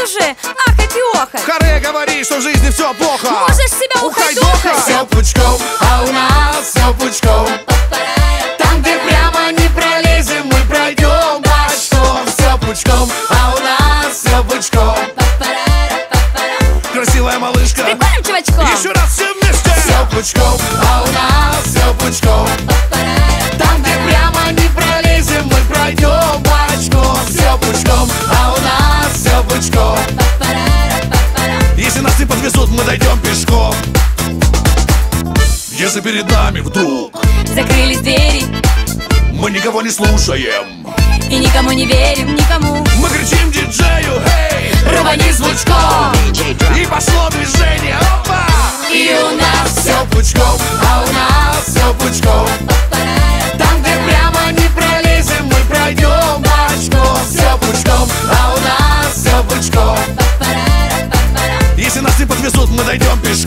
уже ахать и охать. Харе говорит, что в жизни все плохо. Можешь себя ухать-ухать. Все пучком, а у нас все пучком. Там, где прямо не пролезем, мы пройдем бочком. Все пучком, а у нас все пучком. Красивая малышка, Прикольным чувачком. еще раз все вместе. Все пучком, а у нас все пучком. Там, где прямо не пролезем, мы пройдем бочком. Все пучком, а у нас все пучком. Если нас не подвезут, мы дойдем пешком. Если перед нами вдруг Закрылись двери мы никого не слушаем, и никому не верим, никому. мы кричим диджею: эй, Рвани звучком, и пошло движение, опа! и у нас все пучком, а у нас все пучком. Там, где прямо не пролезем, мы пройдем бочком. Все пучком, а у нас все пучком. Если нас не подвезут, мы дойдем пешком.